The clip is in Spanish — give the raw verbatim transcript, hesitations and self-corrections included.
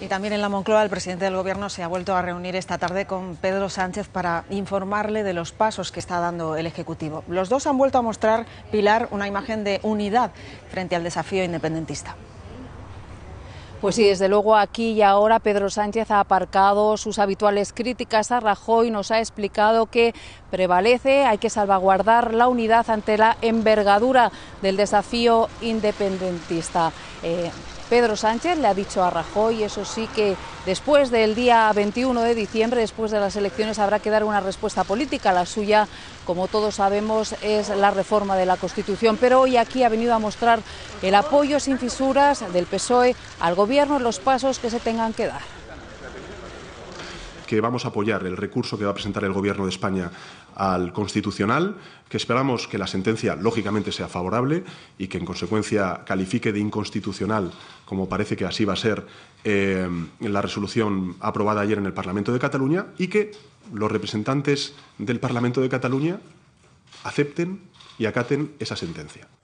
Y también en la Moncloa el presidente del Gobierno se ha vuelto a reunir esta tarde con Pedro Sánchez para informarle de los pasos que está dando el Ejecutivo. Los dos han vuelto a mostrar, Pilar, una imagen de unidad frente al desafío independentista. Pues sí, desde luego aquí y ahora Pedro Sánchez ha aparcado sus habituales críticas a Rajoy, nos ha explicado que prevalece, hay que salvaguardar la unidad ante la envergadura del desafío independentista. Eh, Pedro Sánchez le ha dicho a Rajoy, eso sí, que después del día veintiuno de diciembre, después de las elecciones, habrá que dar una respuesta política. La suya, como todos sabemos, es la reforma de la Constitución. Pero hoy aquí ha venido a mostrar el apoyo sin fisuras del P S O E al Gobierno en los pasos que se tengan que dar. Que vamos a apoyar el recurso que va a presentar el Gobierno de España al Constitucional, que esperamos que la sentencia, lógicamente, sea favorable y que, en consecuencia, califique de inconstitucional, como parece que así va a ser, eh, la resolución aprobada ayer en el Parlamento de Cataluña, y que los representantes del Parlamento de Cataluña acepten y acaten esa sentencia.